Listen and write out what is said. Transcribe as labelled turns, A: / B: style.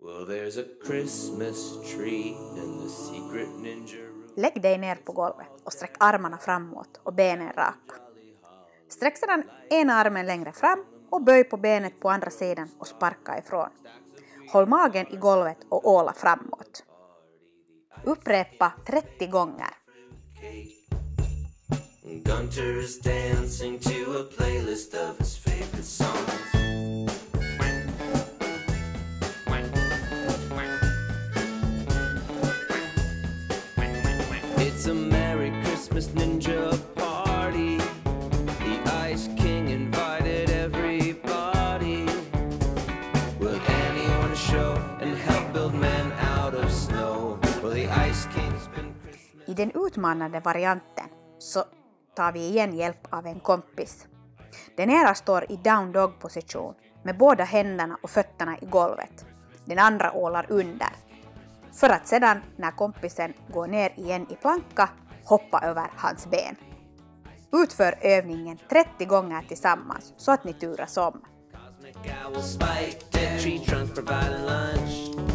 A: Well, there's a Christmas tree in the secret ninja room.
B: Lägg dig ner på golvet och sträck armarna framåt och benen raka. Sträck sedan ena armen längre fram och böj på benet på andra sidan och sparka ifrån. Håll magen i golvet och åla framåt. Upprepa 30 gånger.
A: Gunter's dancing to a playlist of his favorite songs. It's a Merry Christmas ninja party. The Ice King invited everybody. Will anyone show and help build men out of snow? Well, the Ice King's been Christmas.
B: I den utmanande varianten så tar vi igen hjälp av en kompis. Den ena står i down dog position med båda händerna och fötterna i golvet. Den andra ålar under. För att sedan när kompisen går ner igen i planka hoppa över hans ben. Utför övningen 30 gånger tillsammans så att ni turas om.
A: Cosmic owl spike, dead tree trunks providing lunch.